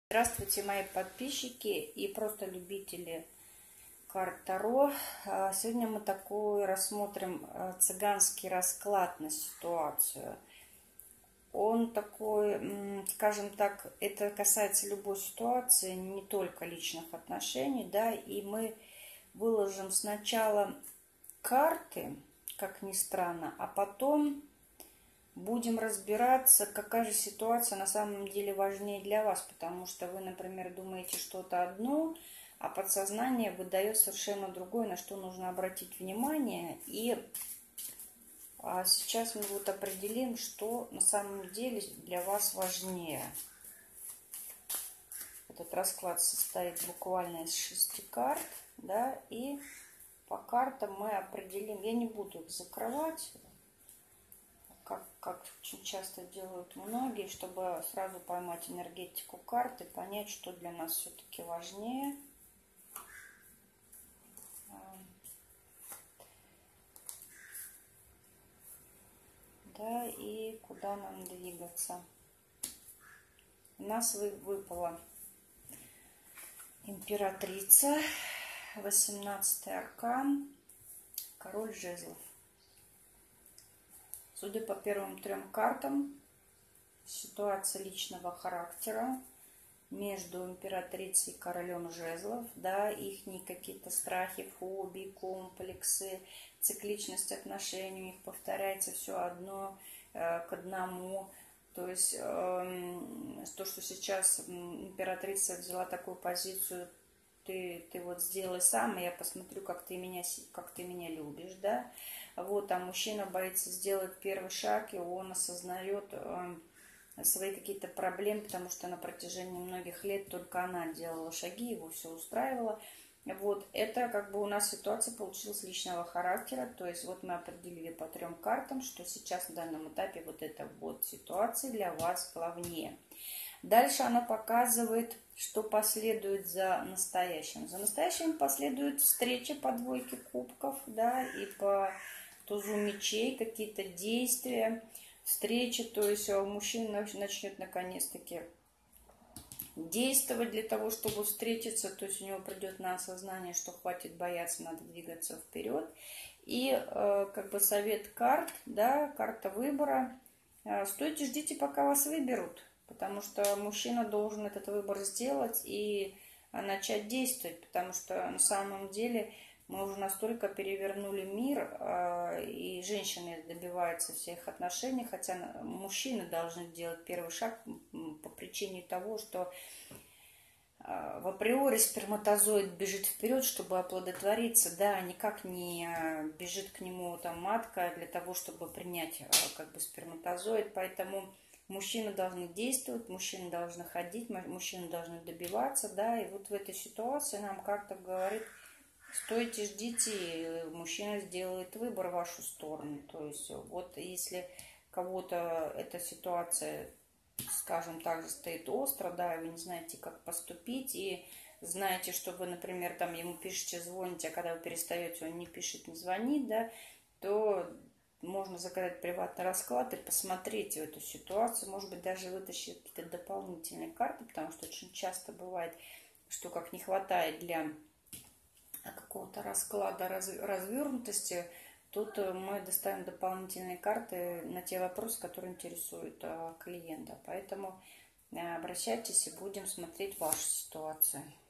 Здравствуйте, мои подписчики и просто любители карт Таро. Сегодня мы рассмотрим цыганский расклад на ситуацию. Он такой, скажем так, это касается любой ситуации, не только личных отношений, да, и мы выложим сначала карты, как ни странно, а потом будем разбираться, какая же ситуация на самом деле важнее для вас, потому что вы, например, думаете что-то одно, а подсознание выдает совершенно другое, на что нужно обратить внимание. И сейчас мы вот определим, что на самом деле для вас важнее. Этот расклад состоит буквально из 6 карт, да, и по картам мы определим, я не буду их закрывать, как очень часто делают многие, чтобы сразу поймать энергетику карты, понять, что для нас все-таки важнее. Да, и куда нам двигаться. У нас выпала императрица, 18-й аркан, король жезлов. Судя по первым 3 картам, ситуация личного характера между императрицей и королем жезлов, да, их какие-то страхи, фобии, комплексы, цикличность отношений, у них повторяется все одно к одному. То есть то, что сейчас императрица взяла такую позицию, ты вот сделай сам, и я посмотрю, как ты меня любишь, да. Вот, а мужчина боится сделать первый шаг, и он осознает свои какие-то проблемы, потому что на протяжении многих лет только она делала шаги, его все устраивало. Вот, это как бы у нас ситуация получилась личного характера, то есть вот мы определили по 3 картам, что сейчас на данном этапе вот эта вот ситуация для вас главнее. Дальше она показывает, что последует за настоящим. За настоящим последует встреча по 2 кубков, да, и по тузу мечей, какие-то действия, встречи, то есть мужчина начнет наконец-таки действовать для того, чтобы встретиться, то есть у него придет на осознание, что хватит бояться, надо двигаться вперед. И как бы совет карт, да, карта выбора. Стойте, ждите, пока вас выберут, потому что мужчина должен этот выбор сделать и начать действовать, потому что на самом деле мы уже настолько перевернули мир, и женщины добиваются всех отношений, хотя мужчины должны делать первый шаг по причине того, что в априори сперматозоид бежит вперед, чтобы оплодотвориться, да, никак не бежит к нему там матка для того, чтобы принять как бы сперматозоид, поэтому мужчины должны действовать, мужчины должны ходить, мужчины должны добиваться, да, и вот в этой ситуации нам как-то говорит: стойте, ждите, мужчина сделает выбор в вашу сторону. То есть вот если кого-то эта ситуация, скажем так, же стоит остро, да, и вы не знаете, как поступить, и знаете, что вы, например, там ему пишете, звоните, а когда вы перестаете, он не пишет, не звонит, да, то можно заказать приватный расклад и посмотреть в эту ситуацию, может быть, даже вытащить какие-то дополнительные карты, потому что очень часто бывает, что как не хватает для какого-то расклада развернутости, тут мы доставим дополнительные карты на те вопросы, которые интересуют клиента. Поэтому обращайтесь и будем смотреть вашу ситуацию.